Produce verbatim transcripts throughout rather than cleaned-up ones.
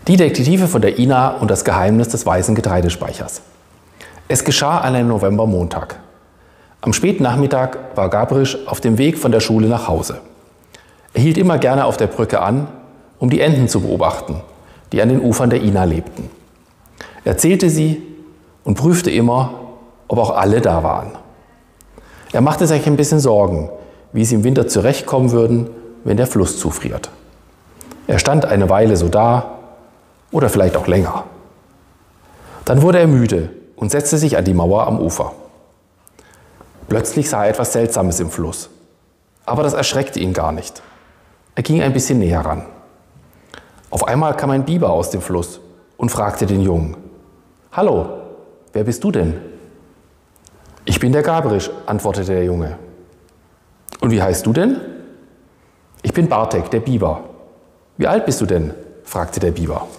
Die Detektive von der I N A und das Geheimnis des weißen Getreidespeichers. Es geschah an einem Novembermontag. Am späten Nachmittag war Gabrisch auf dem Weg von der Schule nach Hause. Er hielt immer gerne auf der Brücke an, um die Enten zu beobachten, die an den Ufern der I N A lebten. Er zählte sie und prüfte immer, ob auch alle da waren. Er machte sich ein bisschen Sorgen, wie sie im Winter zurechtkommen würden, wenn der Fluss zufriert. Er stand eine Weile so da oder vielleicht auch länger. Dann wurde er müde und setzte sich an die Mauer am Ufer. Plötzlich sah er etwas Seltsames im Fluss, aber das erschreckte ihn gar nicht. Er ging ein bisschen näher ran. Auf einmal kam ein Biber aus dem Fluss und fragte den Jungen: »Hallo, wer bist du denn?« »Ich bin der Gabrisch«, antwortete der Junge. »Und wie heißt du denn?« »Ich bin Bartek, der Biber.« »Wie alt bist du denn?« fragte der Biber.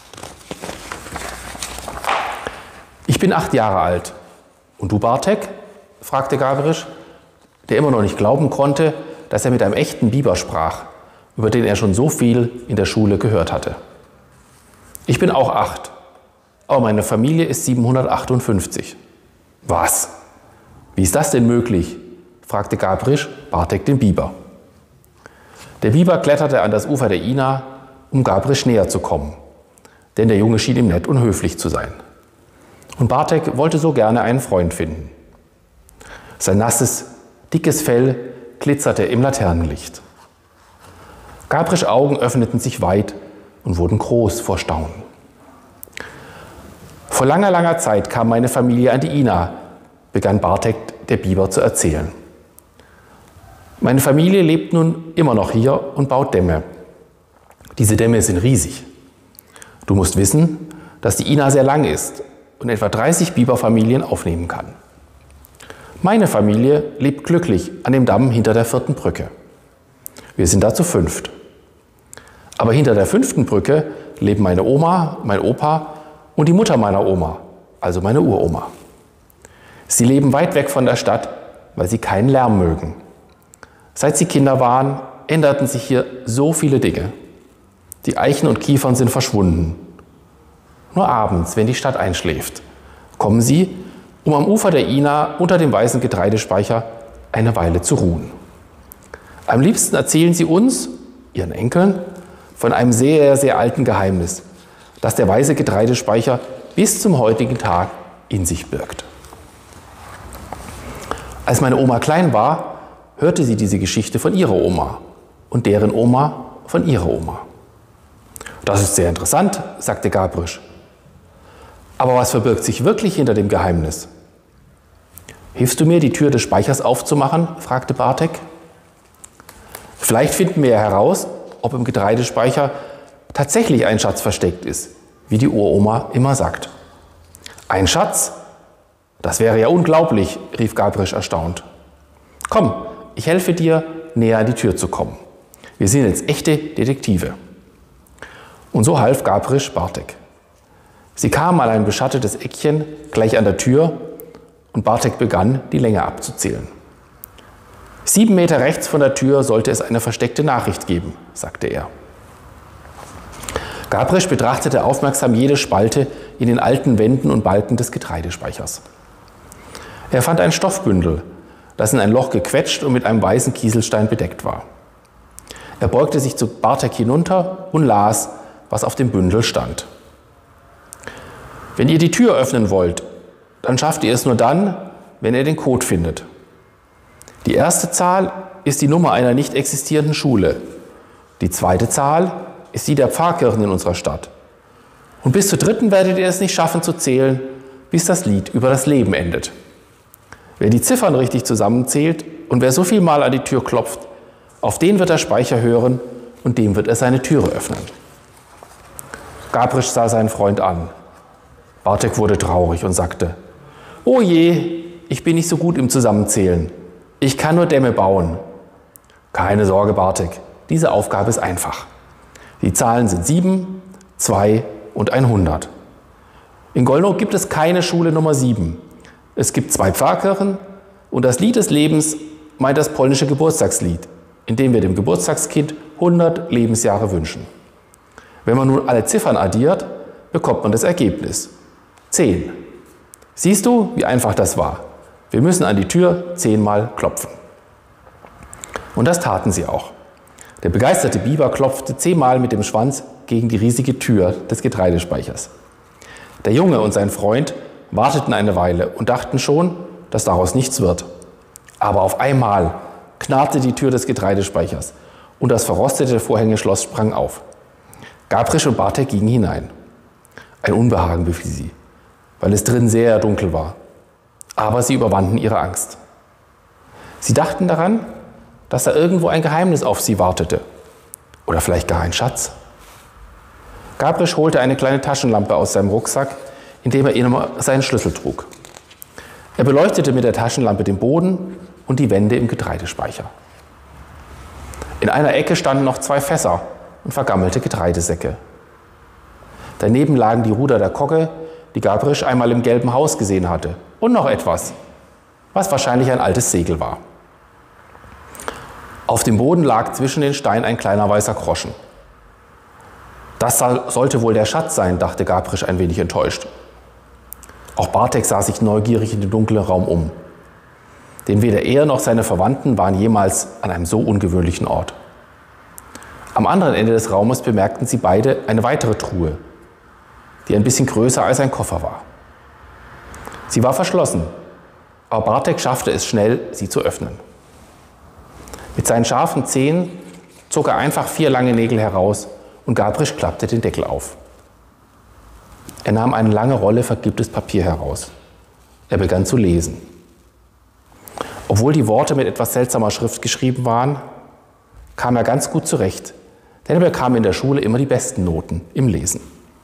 »Ich bin acht Jahre alt.« »Und du, Bartek?« fragte Gabrisch, der immer noch nicht glauben konnte, dass er mit einem echten Biber sprach, über den er schon so viel in der Schule gehört hatte. »Ich bin auch acht, aber meine Familie ist siebenhundertachtundfünfzig.« »Was? Wie ist das denn möglich?« fragte Gabrisch Bartek den Biber. Der Biber kletterte an das Ufer der I N A, um Gabrisch näher zu kommen, denn der Junge schien ihm nett und höflich zu sein. Und Bartek wollte so gerne einen Freund finden. Sein nasses, dickes Fell glitzerte im Laternenlicht. Gabrischs Augen öffneten sich weit und wurden groß vor Staunen. »Vor langer, langer Zeit kam meine Familie an die I N A«, begann Bartek der Biber zu erzählen. »Meine Familie lebt nun immer noch hier und baut Dämme. Diese Dämme sind riesig. Du musst wissen, dass die I N A sehr lang ist und etwa dreißig Biberfamilien aufnehmen kann. Meine Familie lebt glücklich an dem Damm hinter der vierten Brücke. Wir sind da zu fünft. Aber hinter der fünften Brücke leben meine Oma, mein Opa und die Mutter meiner Oma, also meine Uroma. Sie leben weit weg von der Stadt, weil sie keinen Lärm mögen. Seit sie Kinder waren, änderten sich hier so viele Dinge. Die Eichen und Kiefern sind verschwunden. Nur abends, wenn die Stadt einschläft, kommen sie, um am Ufer der I N A unter dem weißen Getreidespeicher eine Weile zu ruhen. Am liebsten erzählen sie uns, ihren Enkeln, von einem sehr, sehr alten Geheimnis, das der weiße Getreidespeicher bis zum heutigen Tag in sich birgt. Als meine Oma klein war, hörte sie diese Geschichte von ihrer Oma und deren Oma von ihrer Oma. Das ist sehr interessant«, sagte Gabrisch. »Aber was verbirgt sich wirklich hinter dem Geheimnis?« »Hilfst du mir, die Tür des Speichers aufzumachen?« fragte Bartek. »Vielleicht finden wir ja heraus, ob im Getreidespeicher tatsächlich ein Schatz versteckt ist, wie die Uroma immer sagt.« »Ein Schatz? Das wäre ja unglaublich«, rief Gabrisch erstaunt. »Komm, ich helfe dir, näher an die Tür zu kommen. Wir sind jetzt echte Detektive.« Und so half Gabrisch Bartek. Sie kamen an ein beschattetes Eckchen gleich an der Tür und Bartek begann, die Länge abzuzählen. »Sieben Meter rechts von der Tür sollte es eine versteckte Nachricht geben«, sagte er. Gabrisch betrachtete aufmerksam jede Spalte in den alten Wänden und Balken des Getreidespeichers. Er fand ein Stoffbündel, das in ein Loch gequetscht und mit einem weißen Kieselstein bedeckt war. Er beugte sich zu Bartek hinunter und las, was auf dem Bündel stand. »Wenn ihr die Tür öffnen wollt, dann schafft ihr es nur dann, wenn ihr den Code findet. Die erste Zahl ist die Nummer einer nicht existierenden Schule. Die zweite Zahl ist die der Pfarrkirchen in unserer Stadt. Und bis zur dritten werdet ihr es nicht schaffen zu zählen, bis das Lied über das Leben endet. Wer die Ziffern richtig zusammenzählt und wer so viel Mal an die Tür klopft, auf den wird der Speicher hören und dem wird er seine Türe öffnen.« Gabrisch sah seinen Freund an. Bartek wurde traurig und sagte: »Oh je, ich bin nicht so gut im Zusammenzählen. Ich kann nur Dämme bauen.« »Keine Sorge, Bartek, diese Aufgabe ist einfach. Die Zahlen sind sieben, zwei und hundert. In Gollnow gibt es keine Schule Nummer sieben. Es gibt zwei Pfarrkirchen und das Lied des Lebens meint das polnische Geburtstagslied, in dem wir dem Geburtstagskind hundert Lebensjahre wünschen. Wenn man nun alle Ziffern addiert, bekommt man das Ergebnis. zehn. Siehst du, wie einfach das war? Wir müssen an die Tür zehnmal klopfen. Und das taten sie auch. Der begeisterte Biber klopfte zehnmal mit dem Schwanz gegen die riesige Tür des Getreidespeichers. Der Junge und sein Freund warteten eine Weile und dachten schon, dass daraus nichts wird. Aber auf einmal knarrte die Tür des Getreidespeichers und das verrostete Vorhängeschloss sprang auf. Gabrisch und Bartek gingen hinein. Ein Unbehagen befiel sie, weil es drin sehr dunkel war. Aber sie überwanden ihre Angst. Sie dachten daran, dass da irgendwo ein Geheimnis auf sie wartete. Oder vielleicht gar ein Schatz. Gabrisch holte eine kleine Taschenlampe aus seinem Rucksack, in dem er immer seinen Schlüssel trug. Er beleuchtete mit der Taschenlampe den Boden und die Wände im Getreidespeicher. In einer Ecke standen noch zwei Fässer und vergammelte Getreidesäcke. Daneben lagen die Ruder der Kogge, die Gabrisch einmal im gelben Haus gesehen hatte. Und noch etwas, was wahrscheinlich ein altes Segel war. Auf dem Boden lag zwischen den Steinen ein kleiner weißer Groschen. Das sollte wohl der Schatz sein, dachte Gabrisch ein wenig enttäuscht. Auch Bartek sah sich neugierig in den dunklen Raum um. Denn weder er noch seine Verwandten waren jemals an einem so ungewöhnlichen Ort. Am anderen Ende des Raumes bemerkten sie beide eine weitere Truhe, die ein bisschen größer als ein Koffer war. Sie war verschlossen, aber Bartek schaffte es schnell, sie zu öffnen. Mit seinen scharfen Zehen zog er einfach vier lange Nägel heraus und Gabrisch klappte den Deckel auf. Er nahm eine lange Rolle vergilbtes Papier heraus. Er begann zu lesen. Obwohl die Worte mit etwas seltsamer Schrift geschrieben waren, kam er ganz gut zurecht, denn er bekam in der Schule immer die besten Noten im Lesen.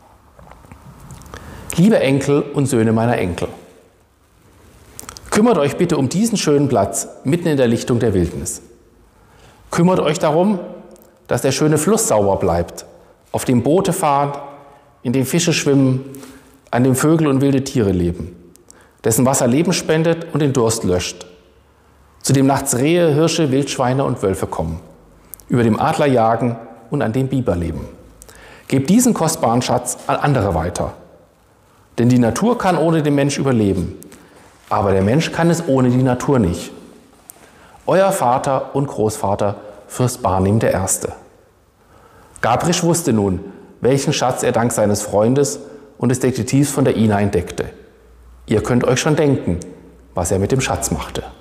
Liebe Enkel und Söhne meiner Enkel, kümmert euch bitte um diesen schönen Platz mitten in der Lichtung der Wildnis. Kümmert euch darum, dass der schöne Fluss sauber bleibt, auf dem Boote fahren, in dem Fische schwimmen, an dem Vögel und wilde Tiere leben, dessen Wasser Leben spendet und den Durst löscht, zu dem nachts Rehe, Hirsche, Wildschweine und Wölfe kommen, über dem Adler jagen und an dem Biber leben. Gebt diesen kostbaren Schatz an andere weiter. Denn die Natur kann ohne den Mensch überleben, aber der Mensch kann es ohne die Natur nicht. Euer Vater und Großvater, Fürst Barnim der Erste. Gabrisch wusste nun, welchen Schatz er dank seines Freundes und des Detektivs von der Ina entdeckte. Ihr könnt euch schon denken, was er mit dem Schatz machte.